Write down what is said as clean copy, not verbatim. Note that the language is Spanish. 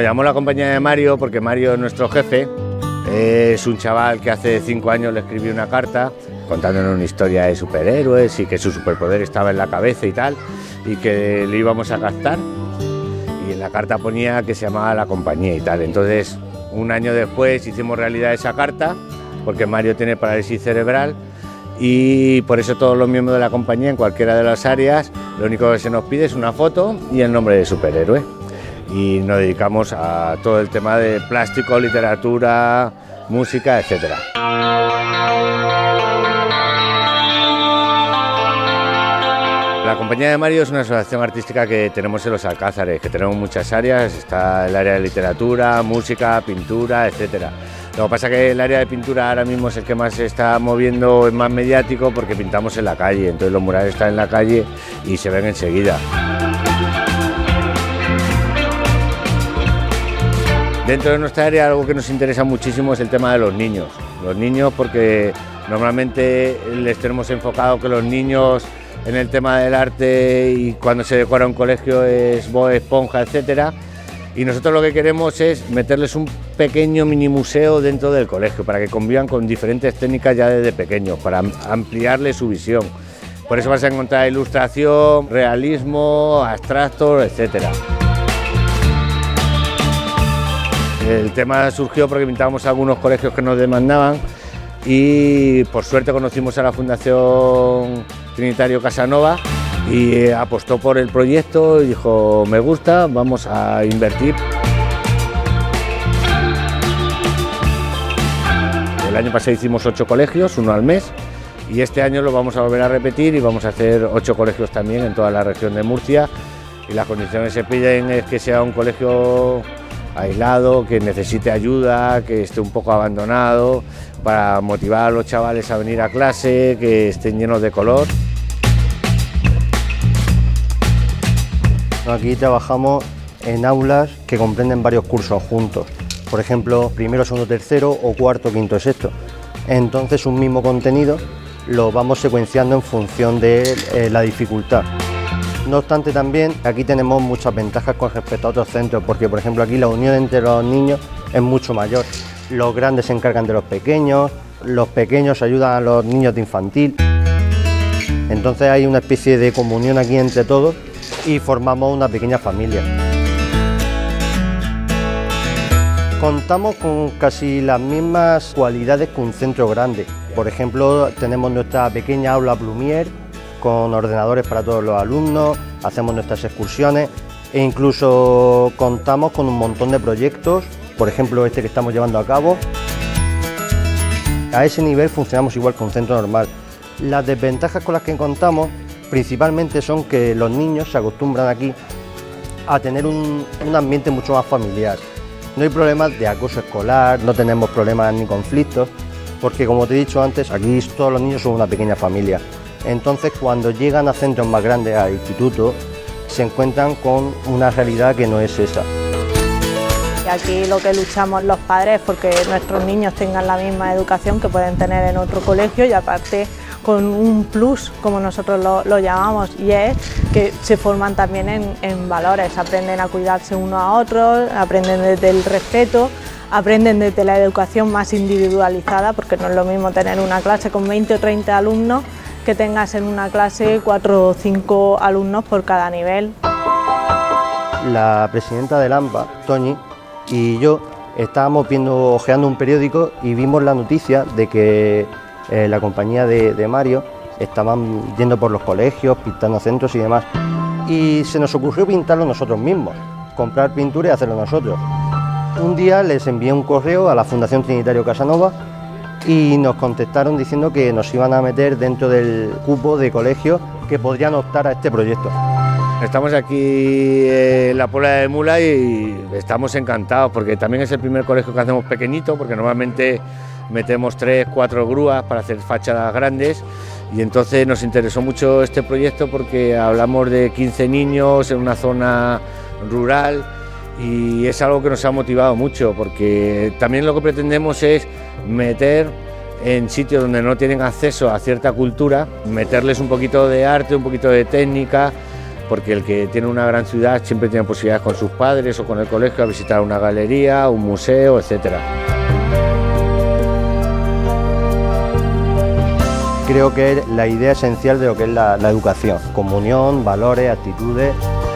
llamó la compañía de Mario porque Mario es nuestro jefe. Es un chaval que hace 5 años le escribió una carta contándonos una historia de superhéroes y que su superpoder estaba en la cabeza y tal, y que le íbamos a captar. Y en la carta ponía que se llamaba la compañía y tal. Entonces, un año después hicimos realidad esa carta, porque Mario tiene parálisis cerebral, y por eso todos los miembros de la compañía, en cualquiera de las áreas, lo único que se nos pide es una foto y el nombre de superhéroe. Y nos dedicamos a todo el tema de plástico, literatura, música, etc. La compañía de Mario es una asociación artística que tenemos en Los Alcázares, que tenemos muchas áreas, está el área de literatura, música, pintura, etc. Lo que pasa es que el área de pintura ahora mismo es el que más se está moviendo, es más mediático porque pintamos en la calle, entonces los murales están en la calle y se ven enseguida. Dentro de nuestra área algo que nos interesa muchísimo es el tema de los niños. Los niños porque normalmente les tenemos enfocado que los niños en el tema del arte y cuando se decora un colegio es Bob Esponja, etcétera. Y nosotros lo que queremos es meterles un pequeño mini museo dentro del colegio para que convivan con diferentes técnicas ya desde pequeños, para ampliarles su visión. Por eso vas a encontrar ilustración, realismo, abstractos, etcétera. El tema surgió porque pintábamos algunos colegios que nos demandaban y por suerte conocimos a la Fundación Trinitario Casanova y apostó por el proyecto y dijo, me gusta, vamos a invertir. El año pasado hicimos 8 colegios, 1 al mes, y este año lo vamos a volver a repetir y vamos a hacer 8 colegios también en toda la región de Murcia, y las condiciones que se piden es que sea un colegio aislado, que necesite ayuda, que esté un poco abandonado, para motivar a los chavales a venir a clase, que estén llenos de color. Aquí trabajamos en aulas que comprenden varios cursos juntos, por ejemplo, primero, segundo, tercero o cuarto, quinto, sexto. Entonces un mismo contenido lo vamos secuenciando en función de la dificultad. No obstante, también aquí tenemos muchas ventajas con respecto a otros centros, porque por ejemplo aquí la unión entre los niños es mucho mayor. Los grandes se encargan de los pequeños ayudan a los niños de infantil. Entonces hay una especie de comunión aquí entre todos y formamos una pequeña familia. Contamos con casi las mismas cualidades que un centro grande. Por ejemplo, tenemos nuestra pequeña aula Plumier, con ordenadores para todos los alumnos, hacemos nuestras excursiones e incluso contamos con un montón de proyectos, por ejemplo este que estamos llevando a cabo. A ese nivel funcionamos igual que un centro normal. Las desventajas con las que contamos principalmente son que los niños se acostumbran aquí a tener un ambiente mucho más familiar. No hay problemas de acoso escolar, no tenemos problemas ni conflictos, porque como te he dicho antes, aquí todos los niños son una pequeña familia. Entonces, cuando llegan a centros más grandes, a institutos, se encuentran con una realidad que no es esa. Aquí lo que luchamos los padres es porque nuestros niños tengan la misma educación que pueden tener en otro colegio y aparte con un plus, como nosotros lo llamamos, y es que se forman también en valores, aprenden a cuidarse unos a otros, aprenden desde el respeto, aprenden desde la educación más individualizada, porque no es lo mismo tener una clase con 20 o 30 alumnos que tengas en una clase 4 o 5 alumnos por cada nivel. La presidenta del AMPA, Toñi, y yo estábamos hojeando un periódico y vimos la noticia de que la compañía de Mario estaban yendo por los colegios, pintando centros y demás. Y se nos ocurrió pintarlo nosotros mismos, comprar pintura y hacerlo nosotros. Un día les envié un correo a la Fundación Trinitario Casanova y nos contestaron diciendo que nos iban a meter dentro del cupo de colegios que podrían optar a este proyecto. Estamos aquí en la Puebla de Mula y estamos encantados porque también es el primer colegio que hacemos pequeñito, porque normalmente metemos 3 o 4 grúas para hacer fachadas grandes y entonces nos interesó mucho este proyecto porque hablamos de 15 niños en una zona rural y es algo que nos ha motivado mucho porque también lo que pretendemos es meter en sitios donde no tienen acceso a cierta cultura, meterles un poquito de arte, un poquito de técnica porque el que tiene una gran ciudad siempre tiene posibilidades con sus padres o con el colegio a visitar una galería, un museo, etcétera. Creo que es la idea esencial de lo que es la educación: comunión, valores, actitudes.